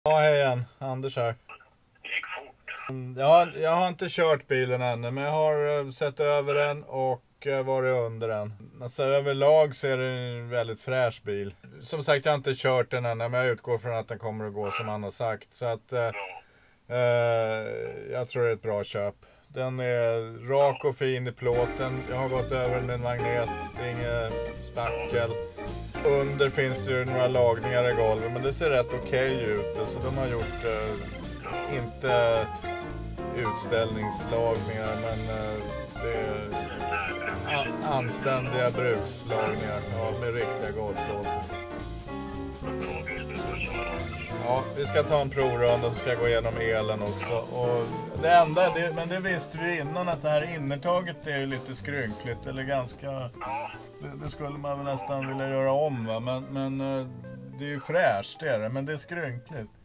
Ja, hej igen. Anders här. Det gick fort. Ja, jag har inte kört bilen ännu, men jag har sett över den och varit under den. Alltså överlag så är det en väldigt fräsch bil. Som sagt, jag har inte kört den ännu, men jag utgår från att den kommer att gå som han har sagt. Så att jag tror det är ett bra köp. Den är rak och fin i plåten. Jag har gått över den med en magnet. Det är inget spackel. Under finns det ju några lagningar i golvet, men det ser rätt okej ut. Så de har gjort inte utställningslagningar, men det är anständiga brukslagningar, ja, med riktiga golvplåtar. Ja, vi ska ta en provrunda och så ska jag gå igenom elen också. Och det enda, men det visste vi innan, att det här innertaget är lite skrynkligt eller ganska... Det skulle man väl nästan vilja göra om, va? Men det är ju fräscht, det är det, men det är skrynkligt.